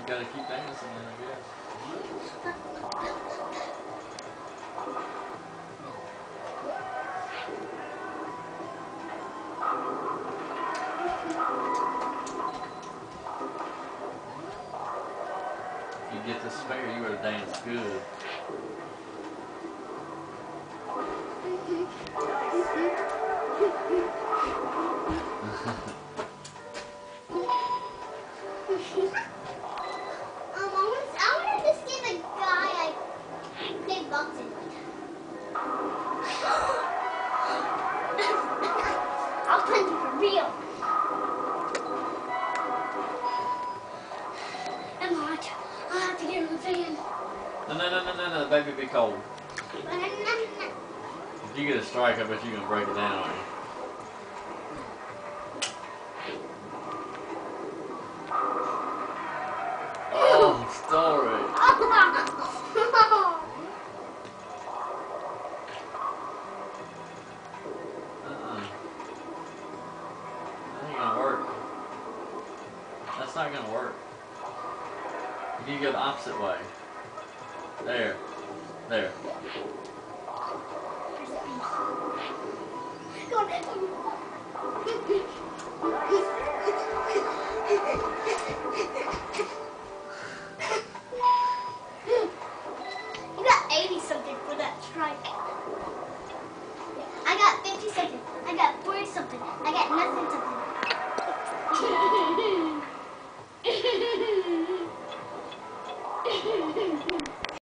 You gotta keep dancing then, I guess. If you get the spare, you better dance good. I wanted to see the guy I played boxing with. I'll punch you for real. I'm hot. I'll have to get in the fan. No, baby, be cold. If you get a strike, I bet you're gonna break it down, aren't you? Oh, story. That ain't gonna work. That's not gonna work. You go the opposite way. There. There. You got 80 something for that strike. I got 50 something. I got 40 something. I got nothing something.